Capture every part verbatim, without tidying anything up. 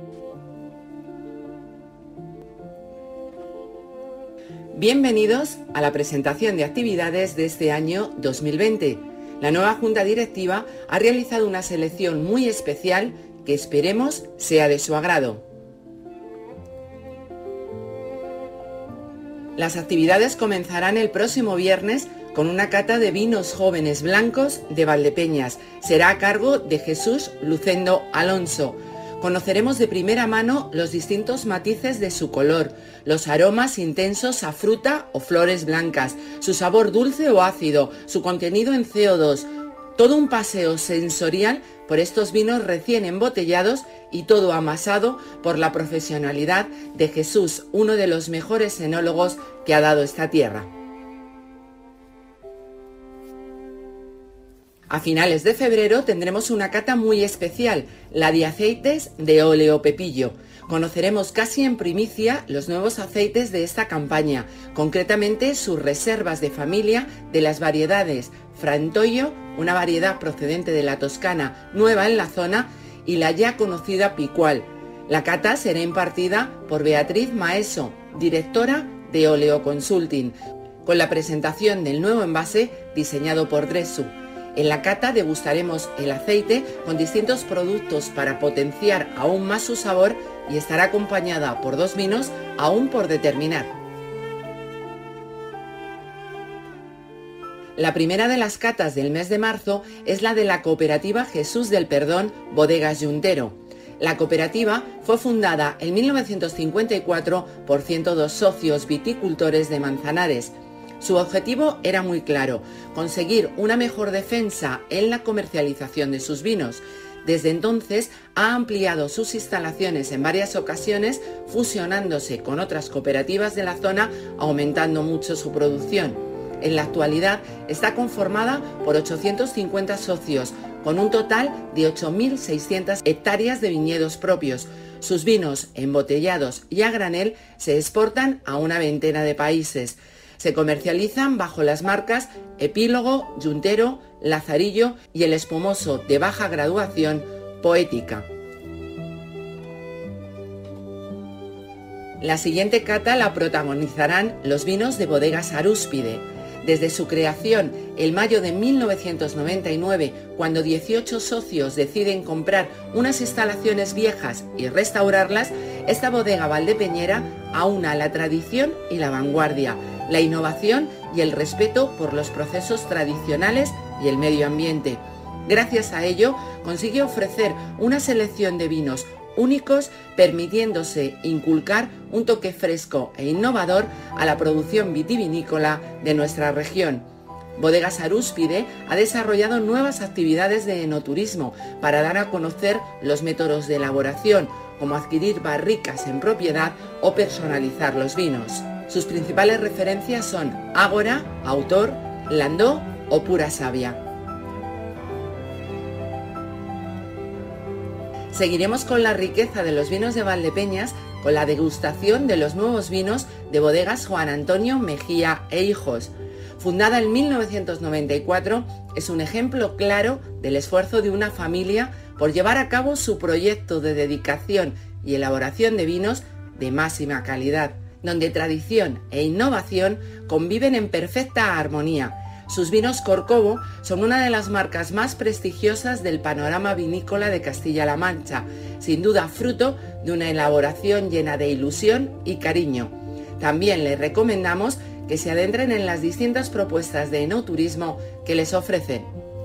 Bienvenidos a la presentación de actividades de este año dos mil veinte. La nueva Junta Directiva ha realizado una selección muy especial que esperemos sea de su agrado. Las actividades comenzarán el próximo viernes con una cata de vinos jóvenes blancos de Valdepeñas. Será a cargo de Jesús Lucendo Alonso. Conoceremos de primera mano los distintos matices de su color, los aromas intensos a fruta o flores blancas, su sabor dulce o ácido, su contenido en C O dos. Todo un paseo sensorial por estos vinos recién embotellados y todo amasado por la profesionalidad de Jesús, uno de los mejores enólogos que ha dado esta tierra. A finales de febrero tendremos una cata muy especial, la de aceites de óleo pepillo. Conoceremos casi en primicia los nuevos aceites de esta campaña, concretamente sus reservas de familia de las variedades Frantoio, una variedad procedente de la Toscana, nueva en la zona, y la ya conocida Picual. La cata será impartida por Beatriz Maeso, directora de Oleo Consulting, con la presentación del nuevo envase diseñado por Dressu. En la cata degustaremos el aceite con distintos productos para potenciar aún más su sabor y estará acompañada por dos vinos aún por determinar. La primera de las catas del mes de marzo es la de la cooperativa Jesús del Perdón Bodegas Juntero. La cooperativa fue fundada en mil novecientos cincuenta y cuatro por ciento dos socios viticultores de Manzanares. Su objetivo era muy claro, conseguir una mejor defensa en la comercialización de sus vinos. Desde entonces ha ampliado sus instalaciones en varias ocasiones, fusionándose con otras cooperativas de la zona, aumentando mucho su producción. En la actualidad está conformada por ochocientos cincuenta socios, con un total de ocho mil seiscientas hectáreas de viñedos propios. Sus vinos embotellados y a granel se exportan a una veintena de países. Se comercializan bajo las marcas Epílogo, Juntero, Lazarillo y el espumoso de baja graduación Poética. La siguiente cata la protagonizarán los vinos de Bodegas Arúspide. Desde su creación, en mayo de mil novecientos noventa y nueve, cuando dieciocho socios deciden comprar unas instalaciones viejas y restaurarlas, esta bodega valdepeñera aúna la tradición y la vanguardia, la innovación y el respeto por los procesos tradicionales y el medio ambiente. Gracias a ello, consigue ofrecer una selección de vinos únicos, permitiéndose inculcar un toque fresco e innovador a la producción vitivinícola de nuestra región. Bodegas Arúspide ha desarrollado nuevas actividades de enoturismo para dar a conocer los métodos de elaboración, como adquirir barricas en propiedad o personalizar los vinos. Sus principales referencias son Ágora, Autor, Landó o Pura Savia. Seguiremos con la riqueza de los vinos de Valdepeñas con la degustación de los nuevos vinos de Bodegas Juan Antonio Mejía e Hijos. Fundada en mil novecientos noventa y cuatro, es un ejemplo claro del esfuerzo de una familia por llevar a cabo su proyecto de dedicación y elaboración de vinos de máxima calidad, donde tradición e innovación conviven en perfecta armonía. Sus vinos Corcovo son una de las marcas más prestigiosas del panorama vinícola de Castilla-La Mancha, sin duda fruto de una elaboración llena de ilusión y cariño. También les recomendamos que se adentren en las distintas propuestas de enoturismo que les ofrecen.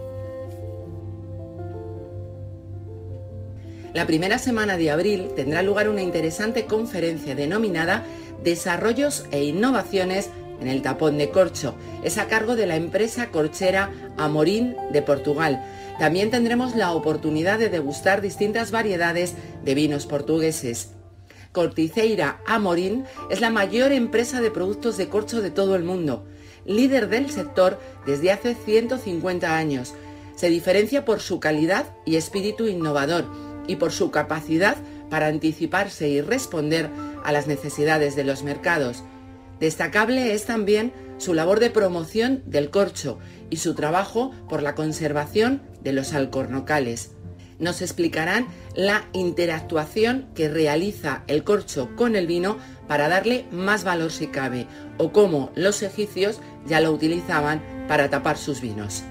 La primera semana de abril tendrá lugar una interesante conferencia denominada Desarrollos e Innovaciones en el Tapón de Corcho. Es a cargo de la empresa corchera Amorín de Portugal. También tendremos la oportunidad de degustar distintas variedades de vinos portugueses. Corticeira Amorín es la mayor empresa de productos de corcho de todo el mundo, líder del sector desde hace ciento cincuenta años. Se diferencia por su calidad y espíritu innovador y por su capacidad para anticiparse y responder a las necesidades de los mercados. Destacable es también su labor de promoción del corcho y su trabajo por la conservación de los alcornocales. Nos explicarán la interactuación que realiza el corcho con el vino para darle más valor si cabe, o cómo los egipcios ya lo utilizaban para tapar sus vinos.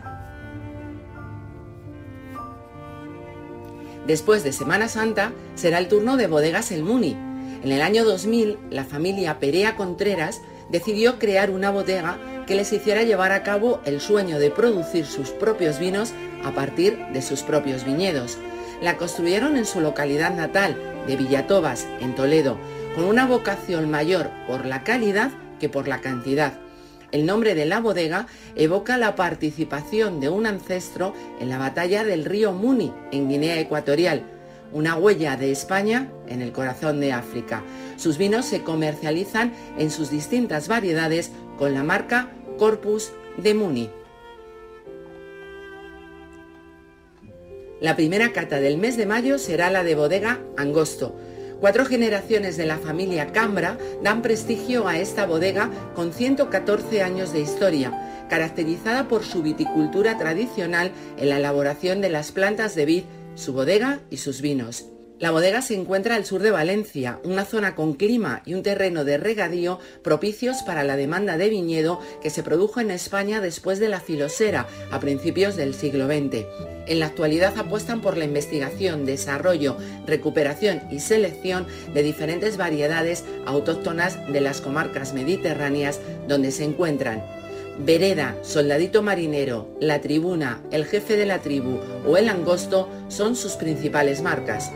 Después de Semana Santa será el turno de Bodegas El Muni. En el año dos mil, la familia Perea Contreras decidió crear una bodega que les hiciera llevar a cabo el sueño de producir sus propios vinos a partir de sus propios viñedos. La construyeron en su localidad natal, de Villatobas, en Toledo, con una vocación mayor por la calidad que por la cantidad. El nombre de la bodega evoca la participación de un ancestro en la batalla del río Muni, en Guinea Ecuatorial, una huella de España en el corazón de África. Sus vinos se comercializan en sus distintas variedades con la marca Corpus de Muni. La primera cata del mes de mayo será la de Bodega Angosto. Cuatro generaciones de la familia Cambra dan prestigio a esta bodega con ciento catorce años de historia, caracterizada por su viticultura tradicional en la elaboración de las plantas de vid, su bodega y sus vinos. La bodega se encuentra al sur de Valencia, una zona con clima y un terreno de regadío propicios para la demanda de viñedo que se produjo en España después de la filosera a principios del siglo veinte. En la actualidad apuestan por la investigación, desarrollo, recuperación y selección de diferentes variedades autóctonas de las comarcas mediterráneas donde se encuentran. Vereda, Soldadito Marinero, La Tribuna, El Jefe de la Tribu o El Angosto son sus principales marcas.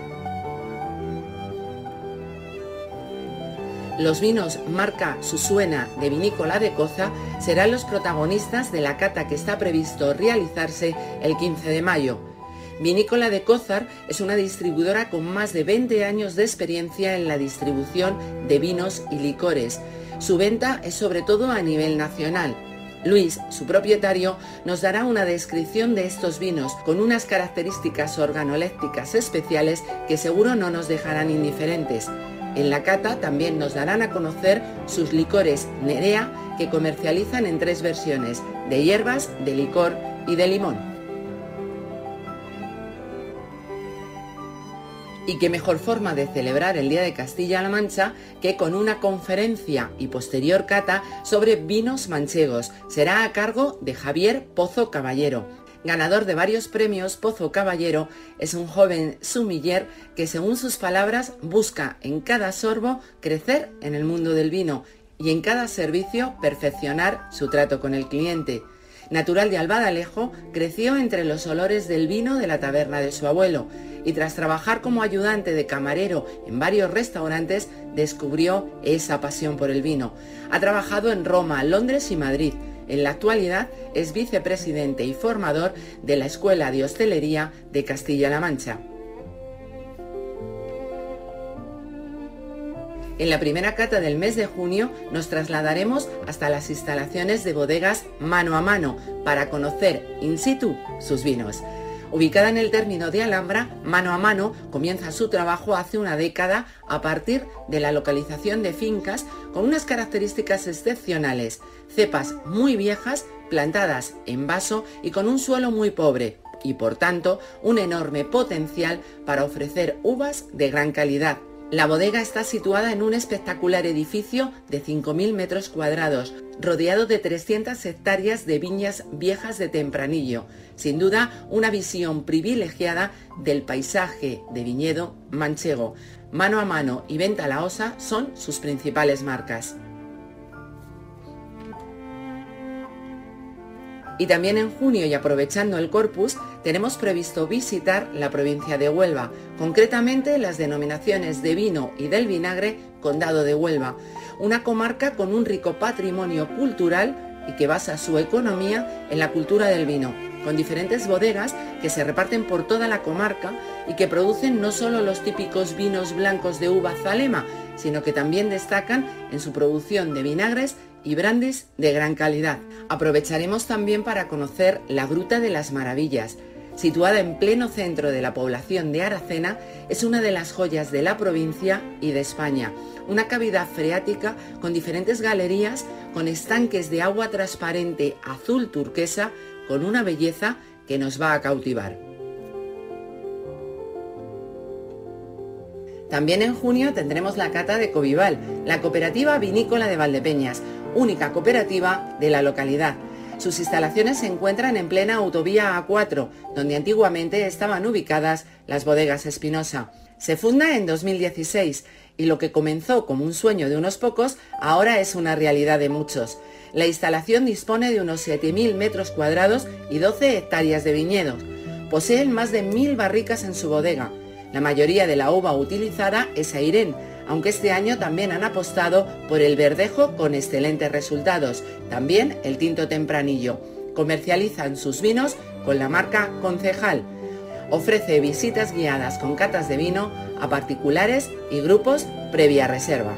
Los vinos marca Susuena de Vinícola de Cózar serán los protagonistas de la cata que está previsto realizarse el quince de mayo. Vinícola de Cózar es una distribuidora con más de veinte años de experiencia en la distribución de vinos y licores. Su venta es sobre todo a nivel nacional. Luis, su propietario, nos dará una descripción de estos vinos con unas características organolépticas especiales que seguro no nos dejarán indiferentes. En la cata también nos darán a conocer sus licores Nerea, que comercializan en tres versiones, de hierbas, de licor y de limón. Y qué mejor forma de celebrar el Día de Castilla-La Mancha que con una conferencia y posterior cata sobre vinos manchegos. Será a cargo de Javier Pozo Caballero. Ganador de varios premios, Pozo Caballero es un joven sommelier que, según sus palabras, busca en cada sorbo crecer en el mundo del vino y en cada servicio perfeccionar su trato con el cliente. Natural de Albadalejo, creció entre los olores del vino de la taberna de su abuelo y tras trabajar como ayudante de camarero en varios restaurantes, descubrió esa pasión por el vino. Ha trabajado en Roma, Londres y Madrid. En la actualidad es vicepresidente y formador de la Escuela de Hostelería de Castilla-La Mancha. En la primera cata del mes de junio nos trasladaremos hasta las instalaciones de bodegas Mano a Mano para conocer in situ sus vinos. Ubicada en el término de Alhambra, Mano a Mano comienza su trabajo hace una década a partir de la localización de fincas con unas características excepcionales, cepas muy viejas plantadas en vaso y con un suelo muy pobre y por tanto un enorme potencial para ofrecer uvas de gran calidad. La bodega está situada en un espectacular edificio de cinco mil metros cuadrados, rodeado de trescientas hectáreas de viñas viejas de tempranillo. Sin duda, una visión privilegiada del paisaje de viñedo manchego. Mano a Mano y Venta La Osa son sus principales marcas. Y también en junio, y aprovechando el Corpus, tenemos previsto visitar la provincia de Huelva, concretamente las denominaciones de vino y del vinagre Condado de Huelva, una comarca con un rico patrimonio cultural y que basa su economía en la cultura del vino, con diferentes bodegas que se reparten por toda la comarca y que producen no solo los típicos vinos blancos de uva zalema, sino que también destacan en su producción de vinagres y brandis de gran calidad. Aprovecharemos también para conocer la Gruta de las Maravillas. Situada en pleno centro de la población de Aracena, es una de las joyas de la provincia y de España. Una cavidad freática con diferentes galerías, con estanques de agua transparente azul turquesa, con una belleza que nos va a cautivar. También en junio tendremos la cata de Covival, la cooperativa vinícola de Valdepeñas, única cooperativa de la localidad. Sus instalaciones se encuentran en plena autovía A cuatro, donde antiguamente estaban ubicadas las bodegas Espinosa. Se funda en dos mil dieciséis y lo que comenzó como un sueño de unos pocos, ahora es una realidad de muchos. La instalación dispone de unos siete mil metros cuadrados y doce hectáreas de viñedos. Poseen más de mil barricas en su bodega. La mayoría de la uva utilizada es Airén, aunque este año también han apostado por el verdejo con excelentes resultados, también el tinto tempranillo. Comercializan sus vinos con la marca Concejal. Ofrece visitas guiadas con catas de vino a particulares y grupos previa reserva.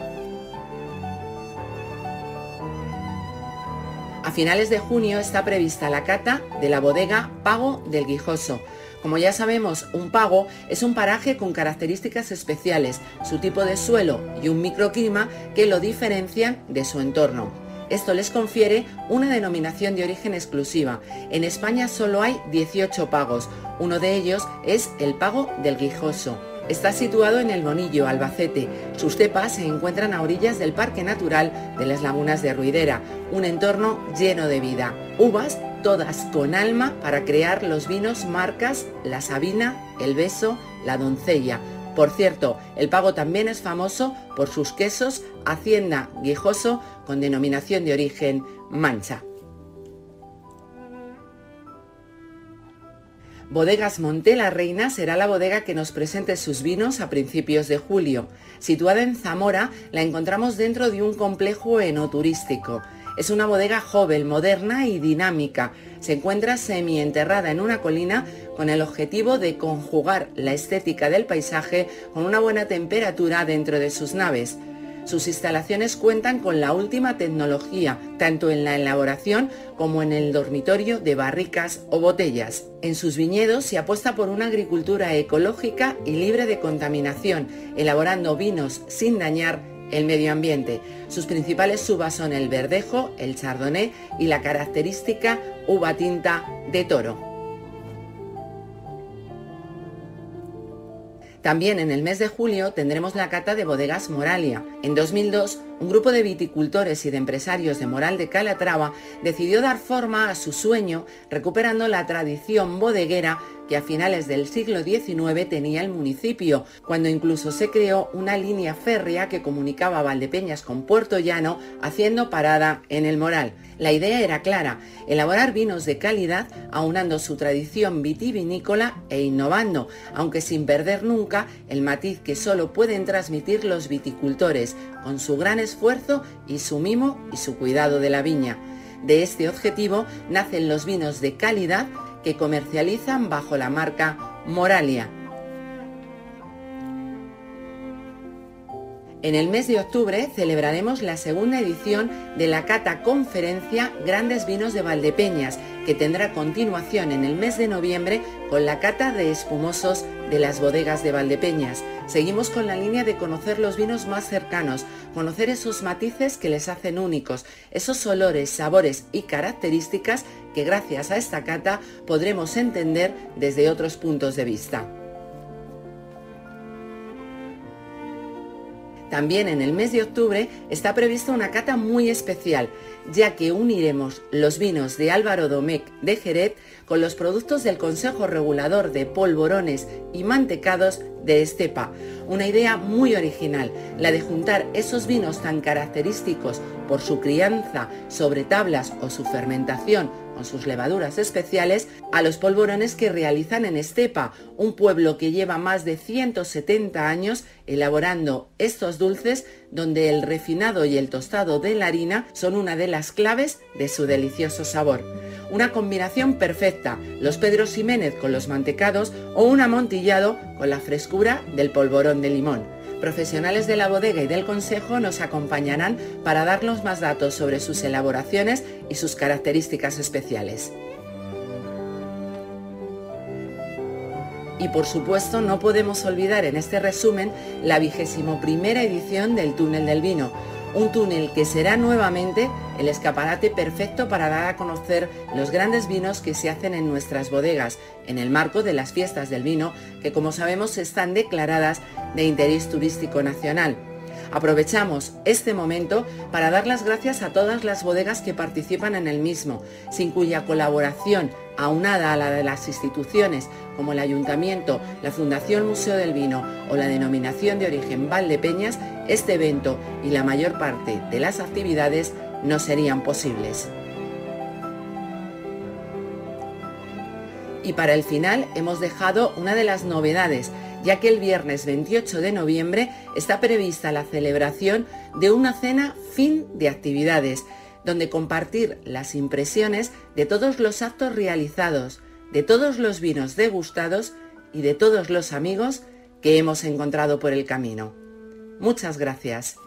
A finales de junio está prevista la cata de la bodega Pago del Guijoso. Como ya sabemos, un pago es un paraje con características especiales, su tipo de suelo y un microclima que lo diferencian de su entorno. Esto les confiere una denominación de origen exclusiva. En España solo hay dieciocho pagos, uno de ellos es el Pago del Guijoso. Está situado en El Bonillo, Albacete. Sus cepas se encuentran a orillas del Parque Natural de las Lagunas de Ruidera, un entorno lleno de vida. Uvas todas con alma para crear los vinos marcas La Sabina, El Beso, La Doncella. Por cierto, el Pago también es famoso por sus quesos Hacienda Guijoso con denominación de origen Mancha. Bodegas Monte la Reina será la bodega que nos presente sus vinos a principios de julio. Situada en Zamora, la encontramos dentro de un complejo enoturístico. Es una bodega joven, moderna y dinámica. Se encuentra semienterrada en una colina con el objetivo de conjugar la estética del paisaje con una buena temperatura dentro de sus naves. Sus instalaciones cuentan con la última tecnología, tanto en la elaboración como en el dormitorio de barricas o botellas. En sus viñedos se apuesta por una agricultura ecológica y libre de contaminación, elaborando vinos sin dañar el medio ambiente. Sus principales uvas son el verdejo, el chardonnay y la característica uva tinta de Toro. También en el mes de julio tendremos la cata de Bodegas Moralia. En dos mil dos, un grupo de viticultores y de empresarios de Moral de Calatrava decidió dar forma a su sueño recuperando la tradición bodeguera que a finales del siglo diecinueve tenía el municipio, cuando incluso se creó una línea férrea que comunicaba Valdepeñas con Puerto Llano, haciendo parada en el Moral. La idea era clara: elaborar vinos de calidad, aunando su tradición vitivinícola e innovando, aunque sin perder nunca el matiz que solo pueden transmitir los viticultores, con su gran esfuerzo y su mimo y su cuidado de la viña. De este objetivo nacen los vinos de calidad que comercializan bajo la marca Moralia. En el mes de octubre celebraremos la segunda edición de la Cata Conferencia Grandes Vinos de Valdepeñas, que tendrá continuación en el mes de noviembre con la Cata de Espumosos de las Bodegas de Valdepeñas. Seguimos con la línea de conocer los vinos más cercanos, conocer esos matices que les hacen únicos, esos olores, sabores y características que gracias a esta cata podremos entender desde otros puntos de vista. También en el mes de octubre está prevista una cata muy especial, ya que uniremos los vinos de Álvaro Domecq de Jerez con los productos del Consejo Regulador de Polvorones y Mantecados de Estepa. Una idea muy original, la de juntar esos vinos tan característicos por su crianza sobre tablas o su fermentación con sus levaduras especiales, a los polvorones que realizan en Estepa, un pueblo que lleva más de ciento setenta años elaborando estos dulces, donde el refinado y el tostado de la harina son una de las claves de su delicioso sabor. Una combinación perfecta, los Pedro Ximénez con los mantecados o un amontillado con la frescura del polvorón de limón. Profesionales de la bodega y del consejo nos acompañarán para darnos más datos sobre sus elaboraciones y sus características especiales. Y por supuesto no podemos olvidar en este resumen la vigésimo primera edición del Túnel del Vino, un túnel que será nuevamente el escaparate perfecto para dar a conocer los grandes vinos que se hacen en nuestras bodegas, en el marco de las fiestas del vino, que como sabemos están declaradas de interés turístico nacional. Aprovechamos este momento para dar las gracias a todas las bodegas que participan en el mismo, sin cuya colaboración, aunada a la de las instituciones como el Ayuntamiento, la Fundación Museo del Vino o la Denominación de Origen Valdepeñas, este evento y la mayor parte de las actividades no serían posibles. Y para el final hemos dejado una de las novedades, ya que el viernes veintiocho de noviembre está prevista la celebración de una cena fin de actividades, donde compartir las impresiones de todos los actos realizados, de todos los vinos degustados y de todos los amigos que hemos encontrado por el camino. Muchas gracias.